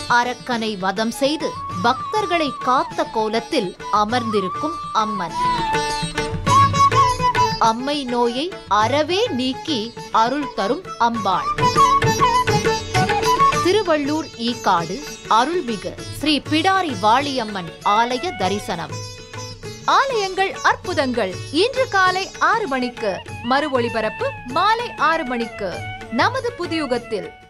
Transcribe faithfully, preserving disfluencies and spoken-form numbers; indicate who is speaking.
Speaker 1: அரக்கனை வதம் செய்து பக்தர்களை காத்த கோலத்தில் அமர்ந்திருக்கும் அம்மன். அம்மை நோயை அறவே நீக்கி அருள் தரும் அம்பாள். திருவள்ளூர் ஈக்காடு அருள்மிகு ஸ்ரீ பிடாரி வாழியம்மன் ஆலய தரிசனம்.
Speaker 2: ஆலயங்கள் அற்புதங்கள் இன்று காலை ஆறு மணிக்கு, மறு ஒளிபரப்பு மாலை ஆறு மணிக்கு நமது புதியுகத்தில்.